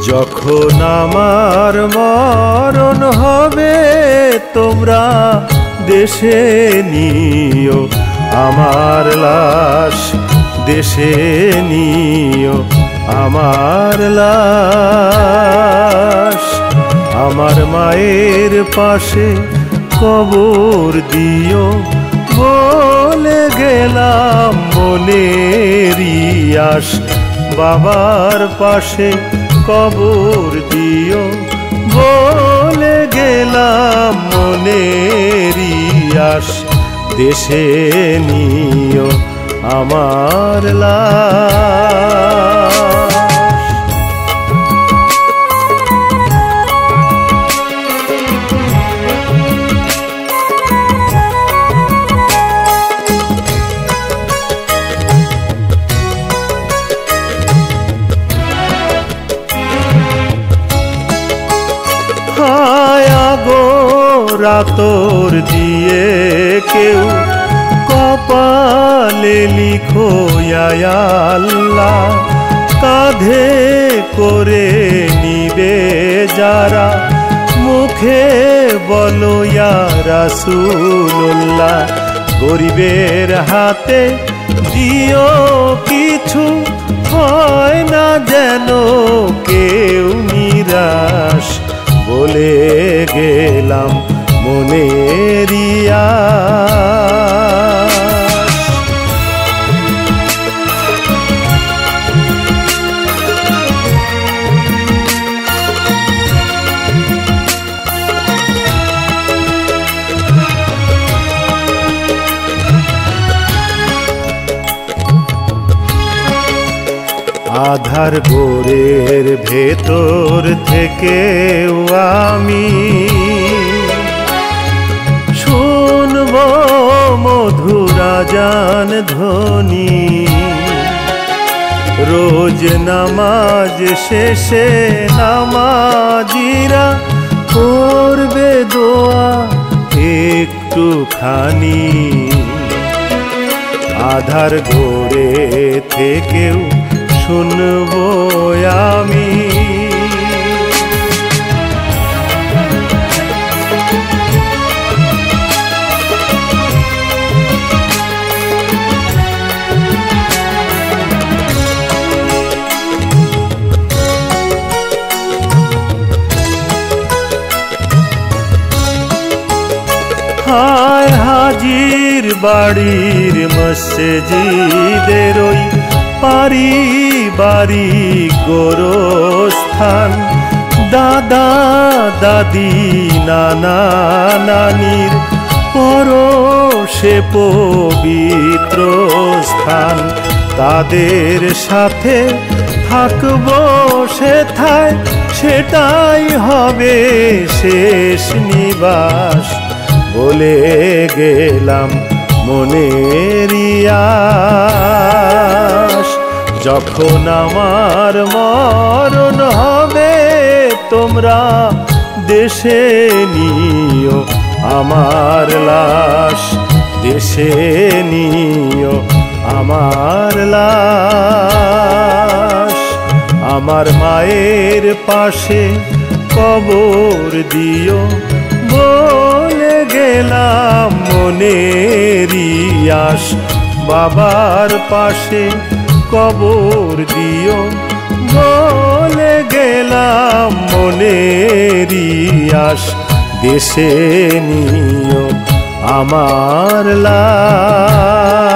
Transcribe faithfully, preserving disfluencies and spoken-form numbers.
যখন আমার মরণ হবে তোমরা দেশে নিও আমার লাশ, দেশে নিও আমার লাশ। আমার মায়ের পাশে কবর দিও বলে গেলাম মনের আশ। বাবার পাশে কবর দিও বলে গেলাম মনের আশ। দেশে নিও আমার লাশ। রাতর দিয়ে কেউ কপালে লিখো ইয়া আল্লাহ, কাঁধে করে নিবে যারা মুখে বলো ইয়া রাসূলুল্লাহ। গরিবের হাতে দিও কিছু, হয় না যেন কেউ নিরাশ বলে গেলাম মনের আশ। আধার গোরের ভেতর থেকেও আমি শুনব মধুর আজান ধ্বনি। রোজ নামাজ শেষে নামাজিরা করবে দোয়া একটুখানি। আধার গোরে থেকেও শুনবো আমি হায় হাজির বাড়ির মসজিদের ওই পারিবারিক গোরস্থান। দাদা দাদি নানা নানির পরশে পবিত্র স্থান। তাদের সাথে থাকবো সেথায়, সেটাই হবে শেষ নিবাস বলে গেলাম মনের আশ। যখন আমার মরণ হবে তোমরা দেশে নিও আমার লাশ, দেশে নিও আমার লাশ। আমার মায়ের পাশে কবর দিও বলে গেলাম মনের আশ। বাবার পাশে কবর দিও বলে গেলাম মনের আশ। দেশে নিও আমার লাশ।